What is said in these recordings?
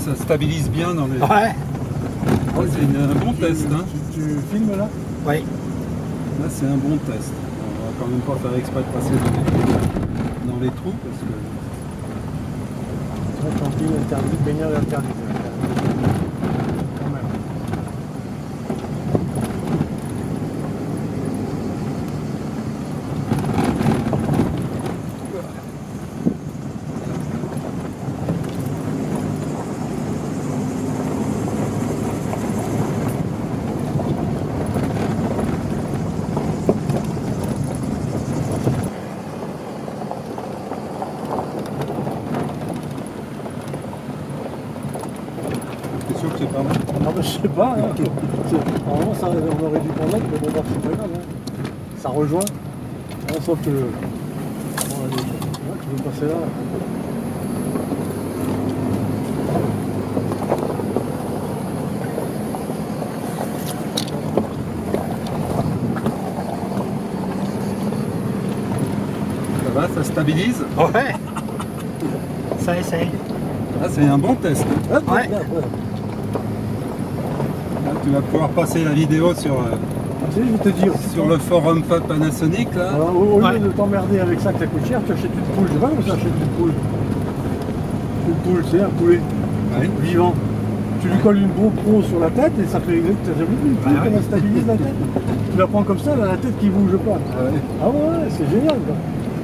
ça stabilise bien dans les... Ouais. C'est un bon test. Hein. Tu filmes là? Oui. Là, c'est un bon test. On va quand même pas faire exprès de passer dans les trous parce que... Camping interdit, baignade interdite. Quand même. T'es sûr que c'est pas bon? Non, mais je sais pas. Hein. Normalement, ça, on aurait dû prendre l'autre, mais bon, c'est pas grave. Hein. Ça rejoint. Hein, sauf que. Bon, allez, ouais, tu veux passer là? Ça va, ça stabilise? Ouais. Ça essaye. Ah, c'est un bon test. Hop, Là, ouais. tu vas pouvoir passer la vidéo sur, Tu sais, je vais te dire. sur le forum Panasonic. Là. Alors, au lieu de t'emmerder avec ça que ça coûte cher, tu achètes une poule. Je sais pas comment tu achètes une poule. Une poule, c'est un poulet vivant. Tu lui colles une GoPro sur la tête et ça fait exactement. Tu n'as jamais vu une poule comment stabilise la tête? Tu la prends comme ça, elle a la tête qui bouge pas. Ah ouais, c'est génial. Quoi.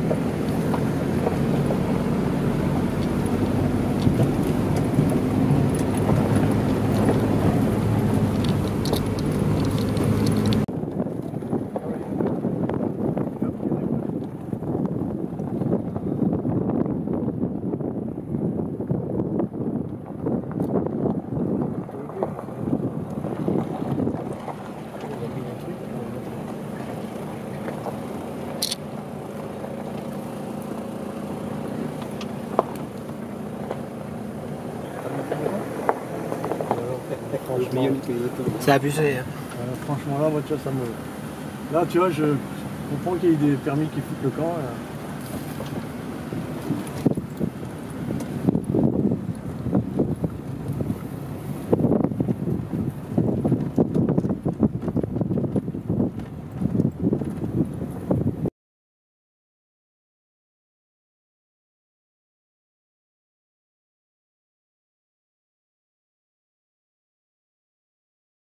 C'est abusé. Hein. Franchement là, moi, tu vois, ça me... Là, tu vois, je comprends qu'il y ait des permis qui foutent le camp.